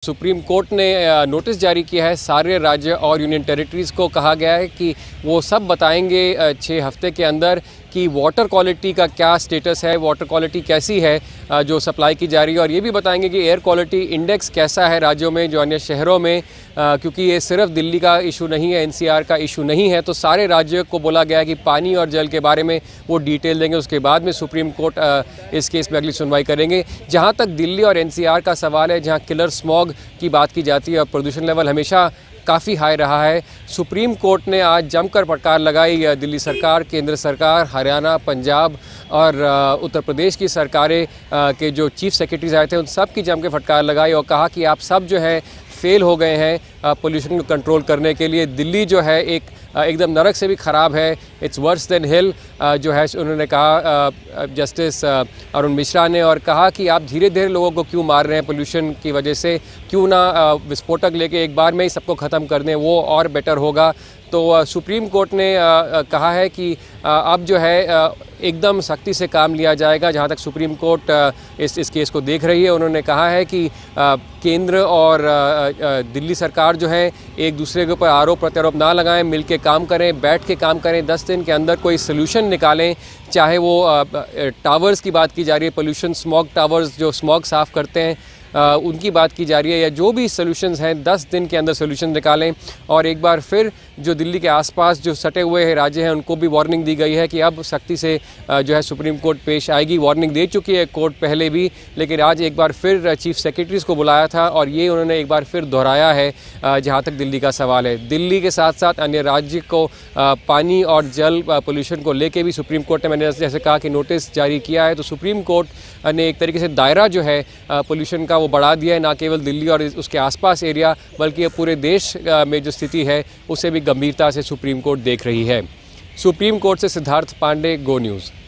Supreme court ने notice जारी किया है सारे राज्य और यूनियन टेरिटरीज़ को। कहा गया है कि वो सब बताएंगे 6 हफ्ते के अंदर कि वाटर क्वालिटी का क्या स्टेटस है, वाटर क्वालिटी कैसी है जो सप्लाई की जा रही है, और ये भी बताएंगे कि एयर क्वालिटी इंडेक्स कैसा है राज्यों में जो अन्य शहरों में, क्योंकि ये सिर्फ दिल्ली का इशू नहीं है, एनसीआर का इशू नहीं है। तो सारे राज्यों को बोला गया है कि पानी और जल के बारे में वो डिटेल देंगे। उसके बाद में सुप्रीम कोर्ट इस केस में अगली सुनवाई करेंगे। जहाँ तक दिल्ली और एनसीआर का सवाल है, जहाँ किलर स्मॉग की बात की जाती है और प्रदूषण लेवल हमेशा काफ़ी हाई रहा है, सुप्रीम कोर्ट ने आज जमकर फटकार लगाई दिल्ली सरकार, केंद्र सरकार, हरियाणा, पंजाब और उत्तर प्रदेश की सरकारें के जो चीफ सेक्रेटरीज आए थे उन सब की जम के फटकार लगाई और कहा कि आप सब जो है फेल हो गए हैं पोल्यूशन को कंट्रोल करने के लिए। दिल्ली जो है एकदम नरक से भी ख़राब है, इट्स वर्स देन हिल जो है उन्होंने कहा जस्टिस अरुण मिश्रा ने, और कहा कि आप धीरे धीरे लोगों को क्यों मार रहे हैं पोल्यूशन की वजह से, क्यों ना विस्फोटक लेके एक बार में ही सबको ख़त्म कर दें, वो और बेटर होगा। तो सुप्रीम कोर्ट ने कहा है कि अब जो है एकदम सख्ती से काम लिया जाएगा। जहाँ तक सुप्रीम कोर्ट इस केस को देख रही है, उन्होंने कहा है कि केंद्र और दिल्ली सरकार जो है एक दूसरे के ऊपर आरोप प्रत्यारोप ना लगाएं, मिल के काम करें, बैठ के काम करें, 10 दिन के अंदर कोई सोल्यूशन निकालें। चाहे वो टावर्स की बात की जा रही है, पोल्यूशन स्मॉग टावर्स जो स्मॉग साफ़ करते हैं उनकी बात की जा रही है, या जो भी सोल्यूशंस हैं 10 दिन के अंदर सोल्यूशन निकालें। और एक बार फिर जो दिल्ली के आसपास जो सटे हुए हैं राज्य हैं उनको भी वार्निंग दी गई है कि अब सख्ती से जो है सुप्रीम कोर्ट पेश आएगी। वार्निंग दे चुकी है कोर्ट पहले भी, लेकिन आज एक बार फिर चीफ सेक्रेटरीज़ को बुलाया था और ये उन्होंने एक बार फिर दोहराया है। जहाँ तक दिल्ली का सवाल है, दिल्ली के साथ साथ अन्य राज्य को पानी और जल पोल्यूशन को लेके भी सुप्रीम कोर्ट ने, मैंने जैसे कहा कि नोटिस जारी किया है, तो सुप्रीम कोर्ट ने एक तरीके से दायरा जो है पोल्यूशन का वो बढ़ा दिया है, ना केवल दिल्ली और उसके आसपास एरिया बल्कि पूरे देश में जो स्थिति है उसे भी गंभीरता से सुप्रीम कोर्ट देख रही है। सुप्रीम कोर्ट से सिद्धार्थ पांडे, गो न्यूज़।